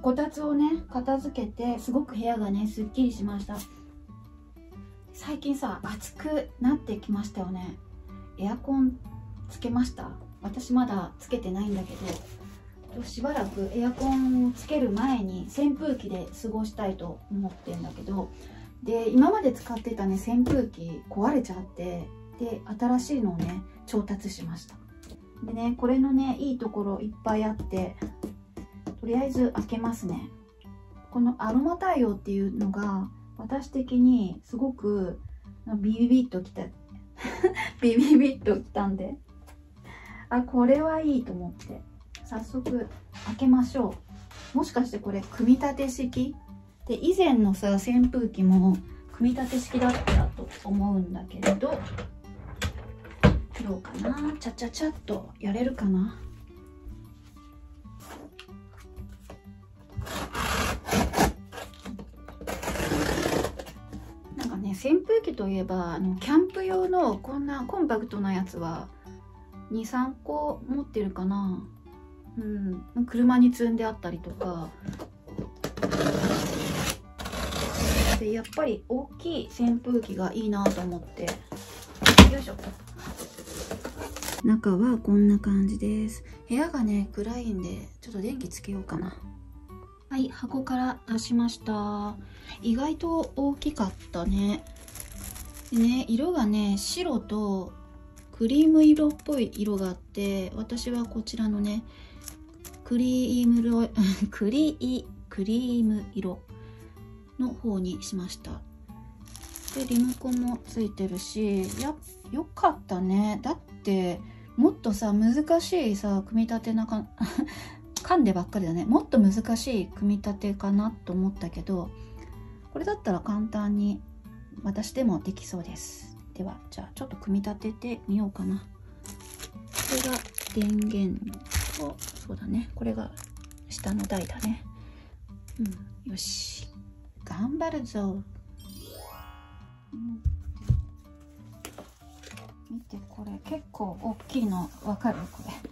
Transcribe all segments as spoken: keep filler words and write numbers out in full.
こたつをね片付けてすごく部屋がねすっきりしました。最近さ暑くなってきましたよね。エアコンつけました？私まだつけてないんだけど、しばらくエアコンをつける前に扇風機で過ごしたいと思ってんだけど、で今まで使ってたね扇風機壊れちゃって、で新しいのをね調達しました。でねこれのねいいところいっぱいあって、とりあえず開けますね。このアロマ対応っていうのが私的にすごくビビビッときたビビビッときたんで、あこれはいいと思って早速開けましょう。もしかしてこれ組み立て式で、以前のさ扇風機も組み立て式だったと思うんだけれど、どうかな、ちゃちゃちゃっとやれるかな。なんかね扇風機といえばあのキャンプ用のこんなコンパクトなやつはにさんこ持ってるかな。うん、車に積んであったりとかで、やっぱり大きい扇風機がいいなと思って、よいしょ。中はこんな感じです。部屋がね暗いんでちょっと電気つけようかな。はい、箱から出しました。意外と大きかったね。でね、色がね白とクリーム色っぽい色があって、私はこちらのねクリーム色クリークリーム色の方にしました。でリモコンもついてるし、やよかったね。だってもっとさ難しいさ組み立てなか噛んでばっかりだね。もっと難しい組み立てかなと思ったけど、これだったら簡単に私でもできそうです。ではじゃあちょっと組み立ててみようかな。これが電源と、そうだね、これが下の台だね。うん、よし頑張るぞ。うん、見てこれ結構大きいのわかる？これ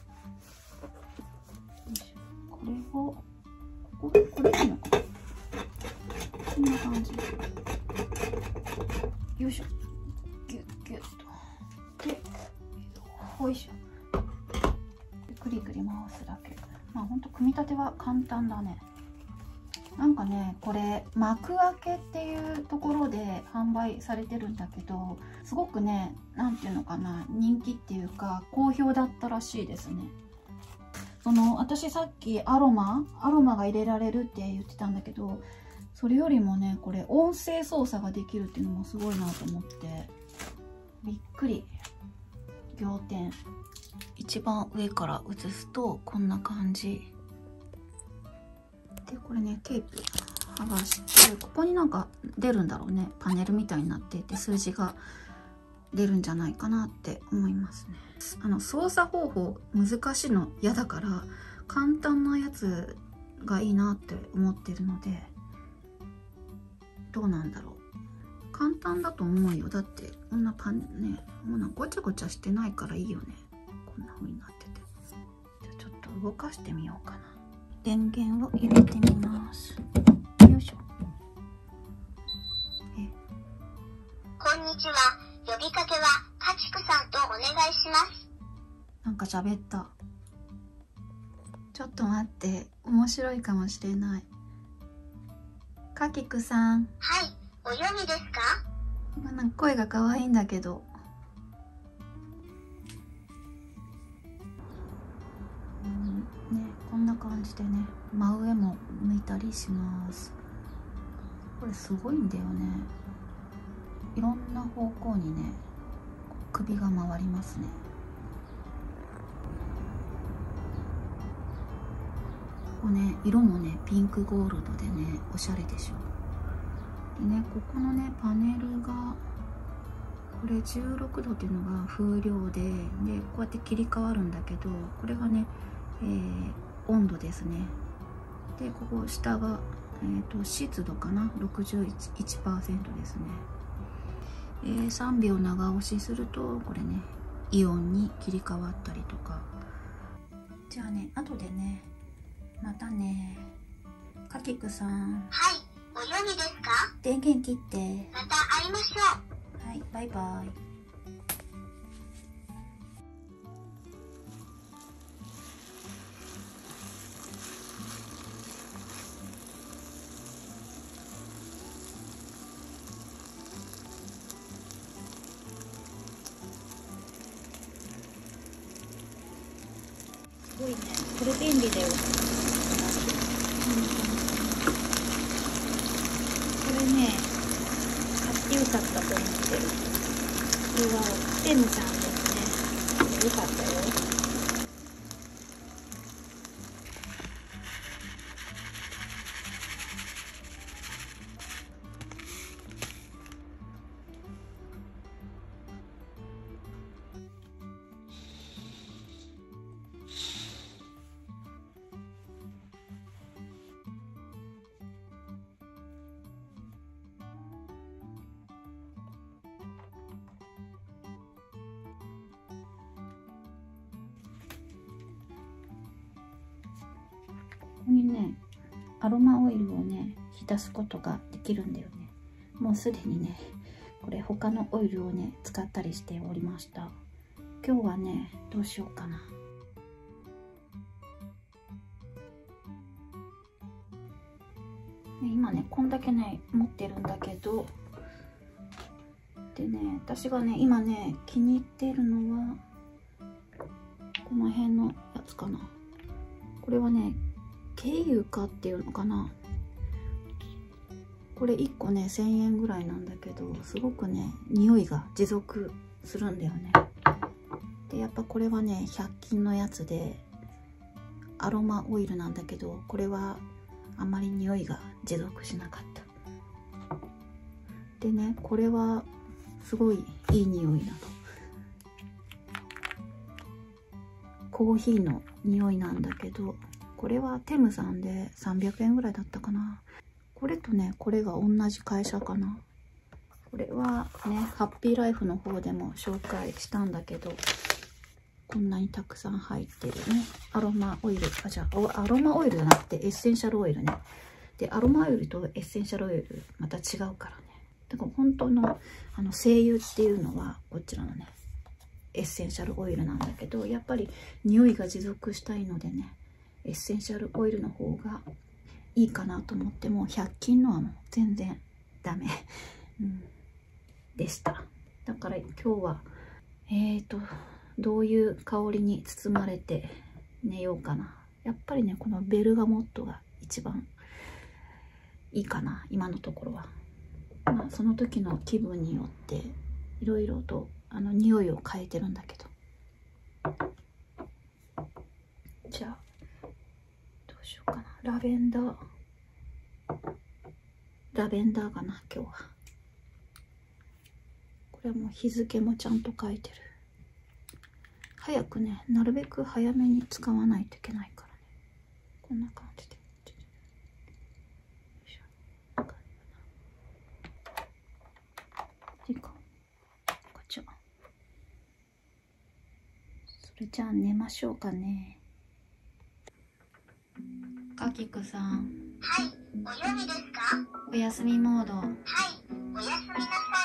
これをこれこれいいのか、こんな感じ。よいしょ、ギュッギュッとで、ほいしょ、でクリクリ回すだけ。まあほんと組み立ては簡単だね。なんかねこれ幕開けっていうところで販売されてるんだけど、すごくねなんていうのかな、人気っていうか好評だったらしいですね。その私さっきアロマアロマが入れられるって言ってたんだけど、それよりもねこれ音声操作ができるっていうのもすごいなと思ってびっくり仰天。一番上から映すとこんな感じで、これねテープ剥がして、ここになんか出るんだろうね、パネルみたいになっていて数字が出るんじゃないかなって思いますね。あの操作方法難しいの嫌だから簡単なやつがいいなって思ってるので、どうなんだろう、簡単だと思うよ。だってこんなパンね、もうなんかごちゃごちゃしてないからいいよね。こんな風になってて。じゃあちょっと動かしてみようかな。電源を入れてみます。よいしょ。えこんにちは。呼びかけはかちくさんとお願いします。 なんか喋った。ちょっと待って、面白いかもしれない。かきくさん。 はい、お読みですか？ まあ、なんか声が可愛いんだけど。うんね、こんな感じでね、真上も向いたりします。これすごいんだよね。いろんな方向にね、首が回りますね。ここね、色もね、ピンクゴールドでね、おしゃれでしょ。でね、ここのね、パネルが、これじゅうろくどっていうのが風量で、で、こうやって切り替わるんだけど、これがね、えー、温度ですね。で、ここ下が、えーと、湿度かな、ろくじゅういちパーセント ですね。えー、さんびょう長押しすると、これね、イオンに切り替わったりとか。じゃあね、後でね、またね。 かきくさん。 はい、お呼びですか？ 電源切って。 また会いましょう。 はい、バイバイ。すごいね、これ便利だよ。これね、買ってよかったと思ってる。これはテムさんですね。よかったよ。ここにね、アロマオイルをね、浸すことができるんだよね。もうすでにね、これ他のオイルをね、使ったりしておりました。今日はね、どうしようかな。今ね、こんだけね、持ってるんだけど、でね、私がね、今ね、気に入ってるのは、この辺のやつかな。これはね、ケイユカっていうのかな。これいっこねせんえんぐらいなんだけど、すごくね匂いが持続するんだよね。でやっぱこれはねひゃく均のやつでアロマオイルなんだけど、これはあんまり匂いが持続しなかった。でね、これはすごいいい匂いなの。コーヒーの匂いなんだけど、これはテムさんでさんびゃくえんぐらいだったかな。これとね、これが同じ会社かな。これはね、ハッピーライフの方でも紹介したんだけど、こんなにたくさん入ってるね。アロマオイル、あ、じゃあ、アロマオイルじゃなくてエッセンシャルオイルね。で、アロマオイルとエッセンシャルオイル、また違うからね。だから本当の、あの、精油っていうのは、こちらのね、エッセンシャルオイルなんだけど、やっぱり匂いが持続したいのでね、エッセンシャルオイルの方がいいかなと思っても、ひゃく均のはもう全然ダメ、うん、でした。だから今日はえーとどういう香りに包まれて寝ようかな。やっぱりね、このベルガモットが一番いいかな、今のところは。まあその時の気分によっていろいろとあの匂いを変えてるんだけど、じゃあどうしようかな。ラベンダーラベンダーかな今日は。これはもう日付もちゃんと書いてる。早くね、なるべく早めに使わないといけないからね。こんな感じで。いいか。こっちは。それじゃあ寝ましょうかね。かきくさん。 はい、お呼びですか？ お休みモード。 はい、おやすみなさい。